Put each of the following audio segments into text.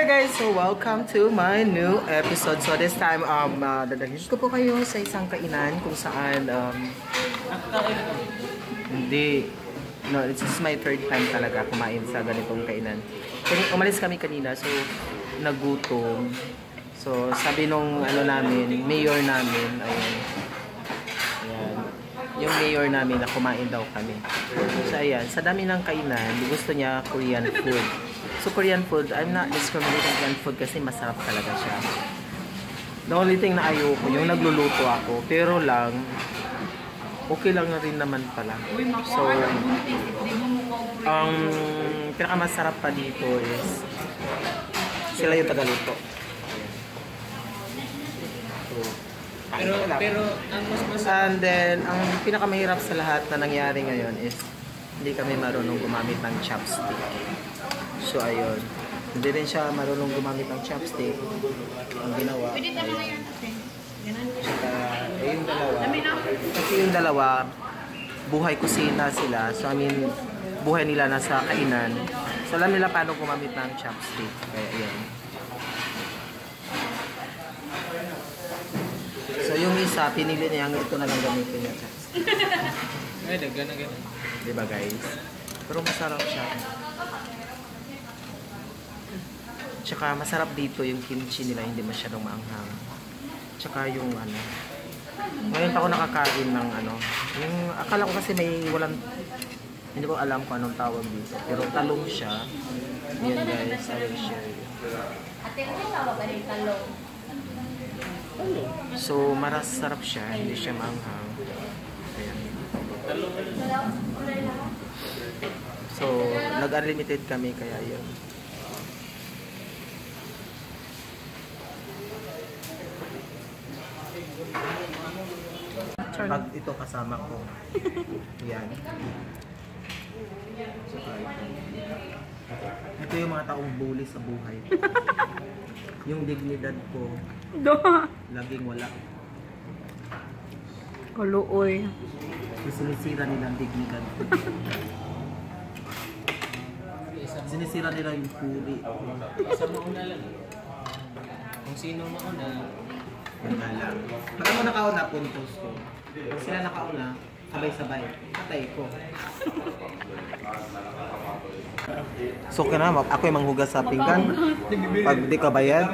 there guys, so welcome to my new episode. So this time, dadalhin ko po kayo sa isang kainan kung saan, hindi, no, this is my third time talaga kumain sa ganitong kainan. Umalis kami kanina, so nagutom. So sabi nung mayor namin, ayun, yung mayor namin na kumain daw kami. So ayan, sa dami ng kainan, gusto niya Korean food. So Korean food, I'm not discriminating Korean food kasi masarap talaga siya. The only thing na ayoko, yung nagluluto ako, pero lang, okay lang na rin naman pala. So, ang pinakamasarap pa dito is, sila yung tagaluto. Pero ang mas masarap. And then, ang pinakamahirap sa lahat na nangyari ngayon is, hindi kami marunong gumamit ng chopstick. So ayun, hindi rin siya marunong gumamit ng chopstick. Ang ginawa ay, yung dalawa, kasi yung dalawa, buhay kusina sila. So I mean, buhay nila nasa kainan. So alam nila paano gumamit ng chopstick. Kaya ayun. So yung isa, pinili niya ito na lang gamitin niya chopstick. Ay, dagan. Diba guys? Pero masarap siya. Tsaka masarap dito yung kimchi nila, hindi masyadong maanghang. Tsaka yung ngayon pa ako nakakain ng yung akala ko kasi may hindi ko alam kung anong tawag dito. Pero talong siya. Yan guys, I will share you. Ate, ano tawag ka rin talong? So marasarap siya, hindi siya maanghang. Ayan. So nag-unlimited kami kaya yun. Pag ito kasama ko, yan. Ito yung mga taong bully sa buhay. Yung dignidad ko, laging wala. Kaluoy. Sinisira nila ang dignidad ko. Sinisira nila yung puri. Isa mauna lang. Kung sino mauna. Wala lang. Pag ako nakauna, puntos ko. Pag sila nakauna, sabay-sabay. Patay ko. So ako yung manghugas sa pinggan. Pag di ka bayad.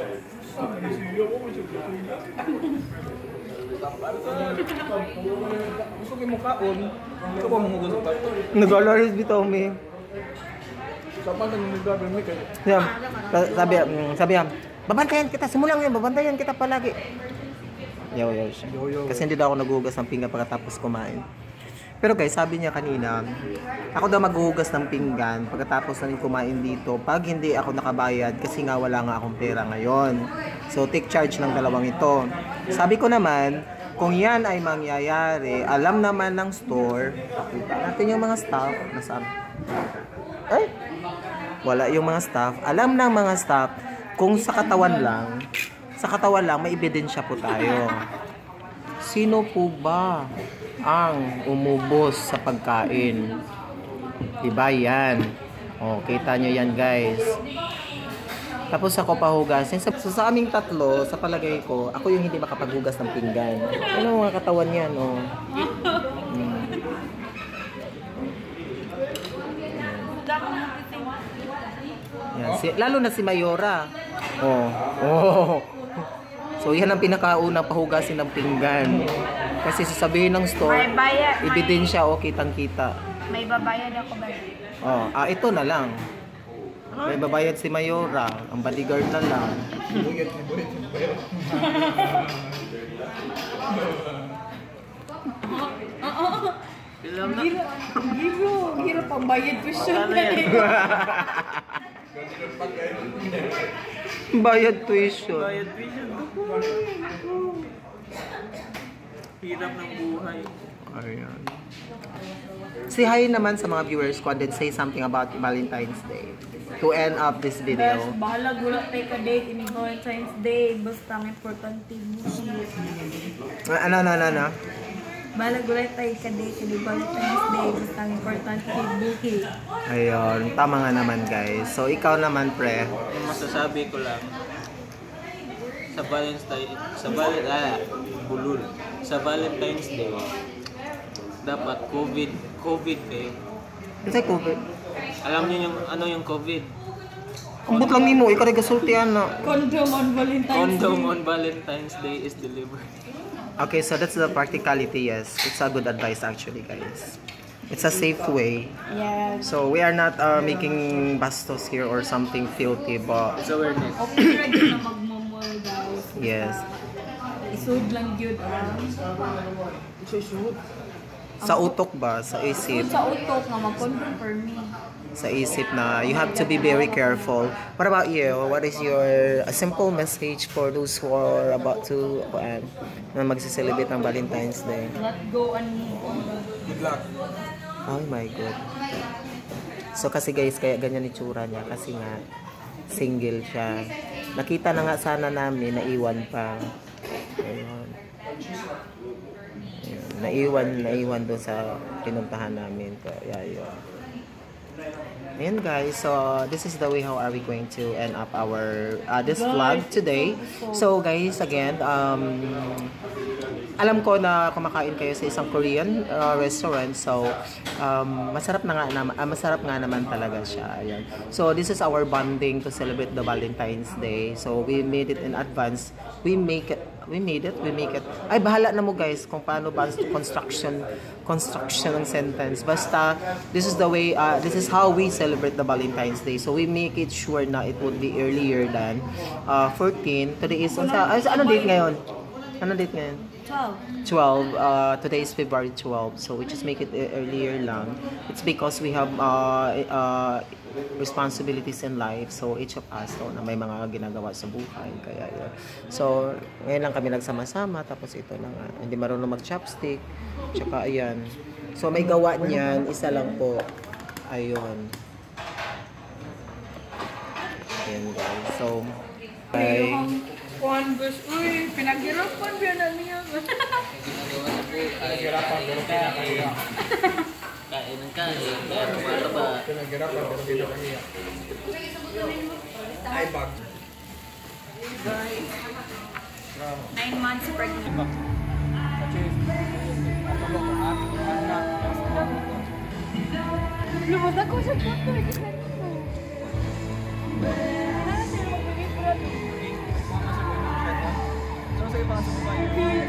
Gusto ko yung mukhaon. Ikaw ba manghugas sa plato? Nag-alaris bitaw me. Saan lang yung nagagawin kayo? Sabi babantayan kita, simulan ngayon, babantayan kita palagi. Yaw siya. Kasi hindi daw ako naghuhugas ng pinggan pagkatapos kumain. Pero guys, sabi niya kanina, ako daw maghuhugas ng pinggan pagkatapos na rin kumain dito pag hindi ako nakabayad kasi nga wala nga akong pera ngayon. So take charge ng dalawang ito. Sabi ko naman, kung yan ay mangyayari, alam naman ng store, pakita natin yung mga staff, nasaan? Ay! Wala yung mga staff. Alam ng mga staff, kung sa katawan lang, may ebidensya po tayo. Sino po ba ang umubos sa pagkain? Diba yan? O, kita nyo yan guys. Tapos ako pahugasin. Sa aming tatlo, sa palagay ko, ako yung hindi makapaghugas ng pinggan. Ano mga katawan yan? O. Yan. Lalo na si Mayora. Oh. So yan ang pinakaunang pahugasin ng pinggan. Kasi sasabihin ng store, ebidensya o kitang-kita. May babayad ako ba? Ito na lang. May babayad si Mayora, ang bodyguard na lang. Hirap ang bayad ko siya. Bayad tuition. Hirap ng buhay. Ayan. Say hi naman sa mga viewers ko and then say something about Valentine's Day to end up this video. Bahala gula tayo ka date in Valentine's Day. Basta ang importante mo. Ano? Balag gulay tayo ka date kay Valentine's Day. Basta ang importante buhi. Ayun, tama nga naman guys. So ikaw naman pre. Yung masasabi ko lang, sa Valentine's Day, dapat COVID eh. Kasi COVID. Alam niyo yung ano yung COVID? Ambot lang nimo, ikaw rin kasultihan na. Condom on Valentine's Condom Day. on Valentine's Day is delivered. Okay, so that's the practicality, yes. It's a good advice actually guys. It's a safe way. Yes. So we are not making bastos here or something filthy, but It's awareness. Okay ra gyud na magmamol guys. yes. Isud lang gyud Sa utok ba? Sa isip? Sa utok nga mag-condom for me. Sa isip na you have to be very careful. What about you? What is your a simple message for those who are about to na magse-celebrate ng Valentine's Day? Let go and move on. Oh my God. So kasi guys, kaya ganyan itsura niya kasi nga single siya. Nakita na nga sana namin, naiwan pa. Ayun. Ayun. Naiwan doon sa pinuntahan namin. Kaya yun. Ayan guys, so this is the way how are we going to end up our this vlog today. So guys, again, alam ko na kumakain kayo sa isang Korean restaurant. So masarap nga naman talaga siya. Ayan. So this is our bonding to celebrate the Valentine's Day. So we made it in advance. We make it. Ay, bahala na mo guys kung paano ba construction ng sentence. Basta, this is the way, this is how we celebrate the Valentine's Day. So we make it sure na it would be earlier than 14. Today is, ano date ngayon? Ano date ngayon? 12. Today is February 12. So we just make it earlier lang. It's because we have responsibilities in life. So each of us na may mga ginagawa sa buhay. Kaya yun. So ngayon lang kami nagsama-sama. Tapos ito na nga. Hindi marunong mag-chopstick. Tsaka ayan. So may gawa niyan. Isa lang po. Ayun. Ayan guys. So bye. Juan Gus, uy, pinaghirapan ba na niya? Pinaghirapan pero kaya. Kain ng kain, kaya tumataba. Pinaghirapan pero hindi kaya. Ay, bag. 9 months pregnant. Lumod ako sa photo. So, sa ibang sa babae.